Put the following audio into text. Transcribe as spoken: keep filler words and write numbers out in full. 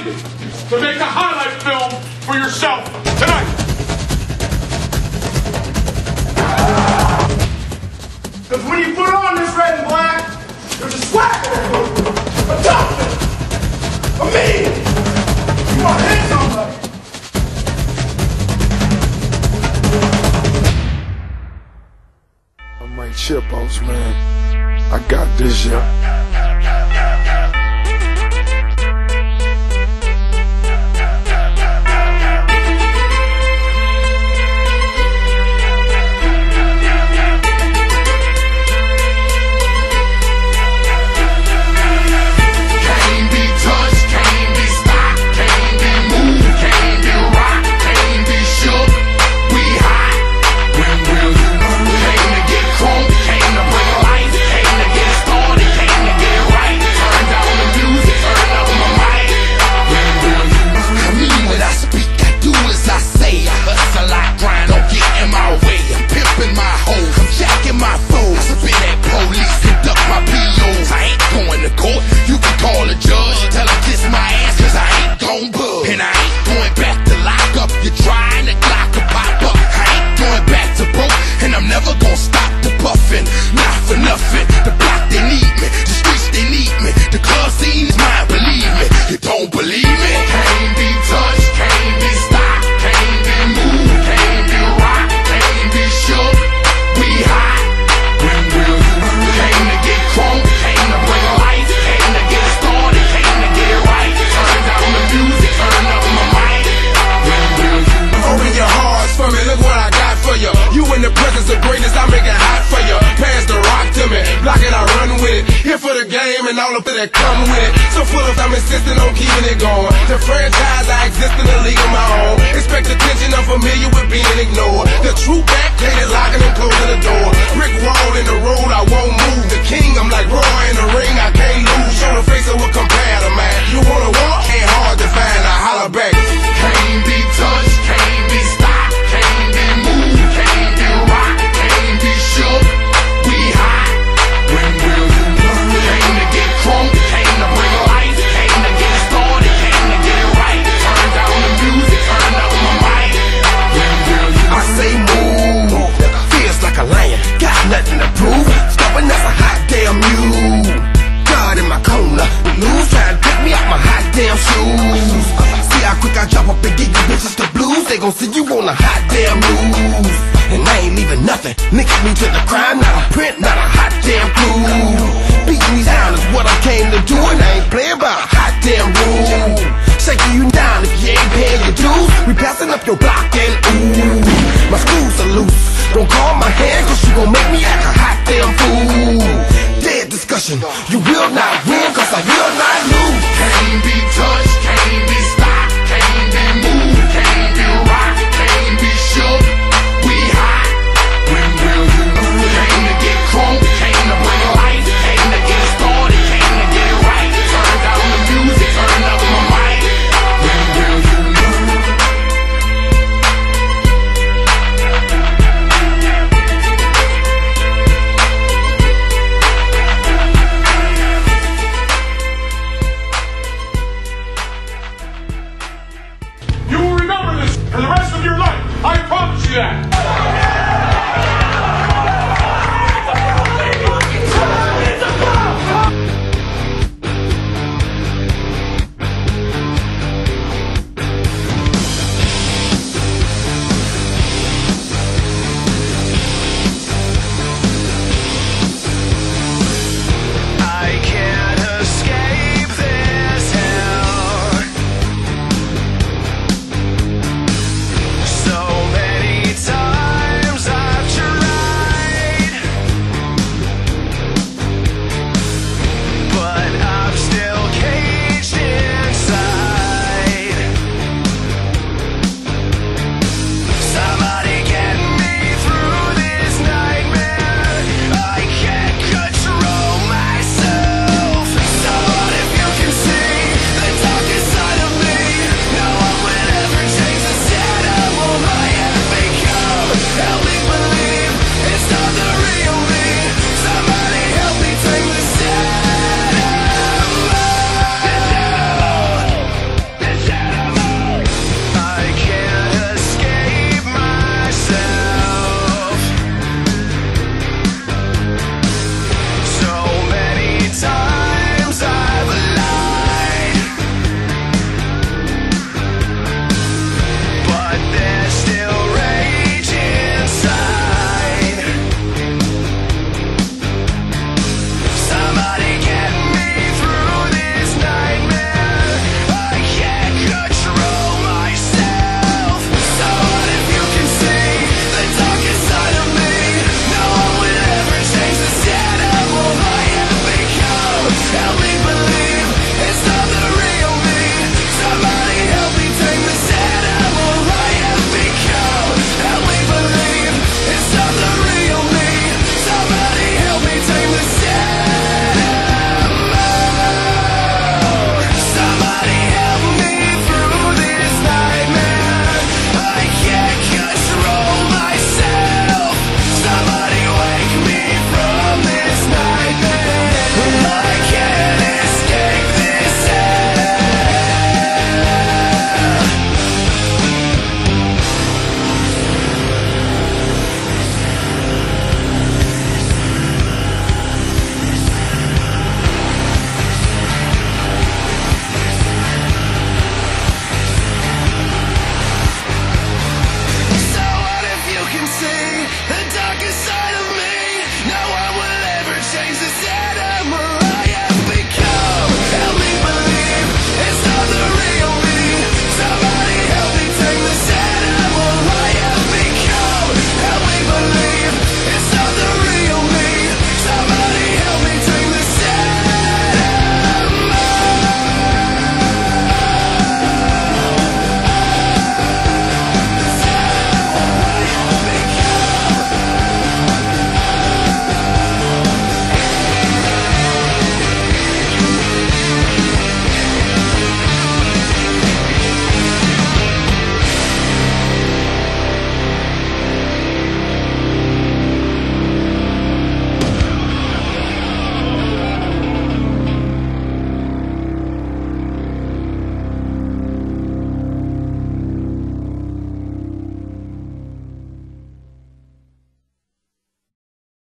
decided to make a highlight film for yourself tonight. Because when you put on this red and black, there's a swagger, a toughness, a mean. You want to hit somebody. I'm like Chipos, man. I got this, yeah. And all of that come with it. So full of I'm insisting on keeping it going. The franchise, I exist in a league of my own. Expect attention, I'm familiar with being ignored. The true back, painted, locking and closing the door. Brick wall in the road, I won't move. The king, I'm like Roy in the ring, I can't lose. Show the face of what compare to man. You wanna walk? Ain't hard to find, I holler back. Can't be touched, can't be stopped, can't be moved, can't be rocked, can't be shook. We hot. When will you learn? Came to get crunk, came to bring life, came to get started, came to get it right. Turn down the music, turn up my mic. When will you I say move, feels like a lion, got nothing to prove. Stubborn as a hot damn mule. God in my corner, lose, trying to pick me out my hot damn shoes. See how quick I drop up and give you bitches the blues. They gon' see you on a hot damn news. And I ain't leaving nothing, mix me to the crime, not a print, not a hot damn clue. Beating these down is what I came to do, and I ain't playing by a hot damn rule. Shaking you down if you ain't paying your dues. We passing up your block